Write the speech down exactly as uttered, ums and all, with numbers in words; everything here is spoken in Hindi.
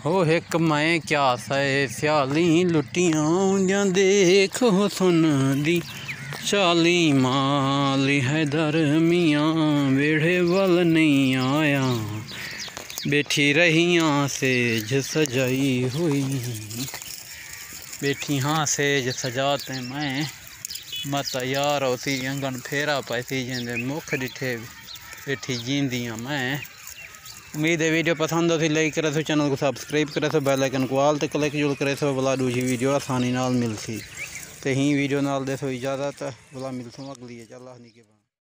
हो एक मैं क्या सै स्याली लुटियां देखो सुन दी चाली माली हैदर मियाँ वेड़े वल नहीं आया बैठी रहियाँ सेज सजाई हुई बैठी हाँ सेज सजाते मैं मत यार होती अंगन फेरा पैसी जिंदे मुख डिठे बैठी जींदियाँ मैं। उम्मीद है वीडियो पसंद हो लाइक करे सो चैनल को सब्सक्राइब करे सो बेल आइकन को आल ते क्लिक जरूर करे सो भला दूजी वीडियो आसानी नाल मिलती ते ही वीडियो नाल दे सो इजाज़त भला मिलसूँ अगली चल के